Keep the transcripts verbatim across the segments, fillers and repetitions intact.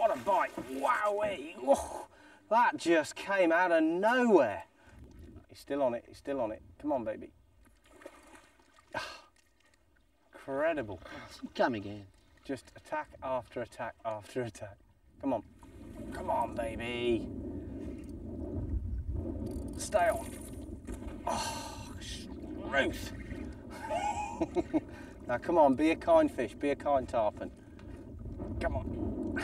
what a bite. Wowee. Oh, that just came out of nowhere. He's still on it, he's still on it. Come on, baby. Incredible. Come again. Just attack after attack after attack. Come on. Come on, baby. Stay on. Oh, Ruth. Now, come on, be a kind fish, be a kind tarpon. Come on.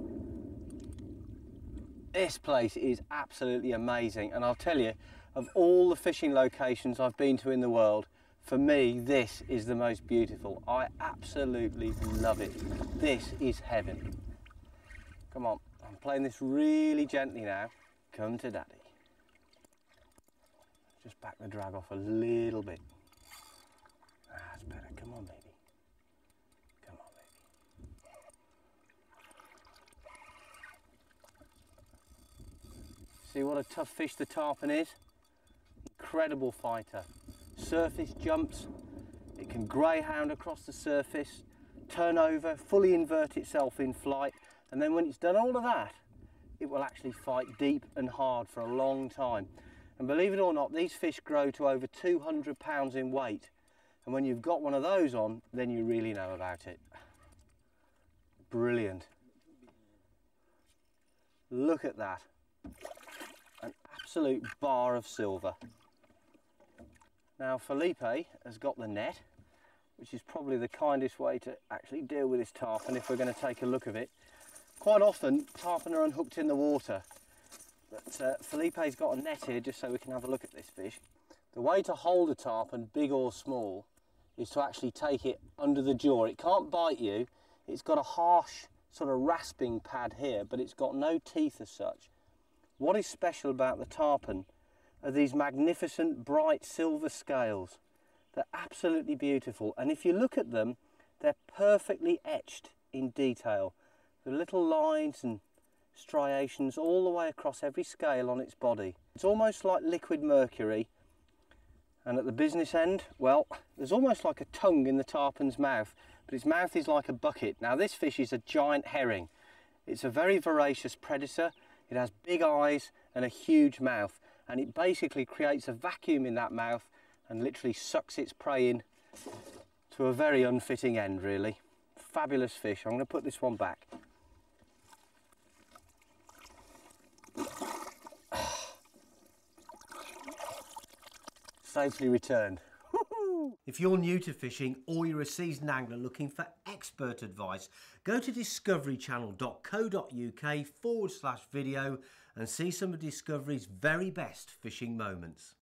This place is absolutely amazing, and I'll tell you, of all the fishing locations I've been to in the world, for me, this is the most beautiful. I absolutely love it. This is heaven. Come on, I'm playing this really gently now. Come to daddy. Just back the drag off a little bit. That's better. Come on, baby. Come on, baby. See what a tough fish the tarpon is? Incredible fighter. Surface jumps. It can greyhound across the surface, turn over, fully invert itself in flight, and then when it's done all of that, it will actually fight deep and hard for a long time. And believe it or not, these fish grow to over two hundred pounds in weight. And when you've got one of those on, then you really know about it. Brilliant. Look at that. An absolute bar of silver. Now Felipe has got the net, which is probably the kindest way to actually deal with this tarpon if we're going to take a look at it. Quite often, tarpon are unhooked in the water. But uh, Felipe's got a net here just so we can have a look at this fish. The way to hold a tarpon, big or small, is to actually take it under the jaw. It can't bite you. It's got a harsh sort of rasping pad here, but it's got no teeth as such. What is special about the tarpon are these magnificent bright silver scales. They're absolutely beautiful, and if you look at them, they're perfectly etched in detail. The little lines and striations all the way across every scale on its body. It's almost like liquid mercury, and at the business end, well, there's almost like a tongue in the tarpon's mouth, but its mouth is like a bucket. Now this fish is a giant herring. It's a very voracious predator. It has big eyes and a huge mouth, and it basically creates a vacuum in that mouth and literally sucks its prey in to a very unfitting end, really. Fabulous fish. I'm going to put this one back. Safely returned. If you're new to fishing or you're a seasoned angler looking for expert advice, go to discovery channel dot co dot uk forward slash video and see some of Discovery's very best fishing moments.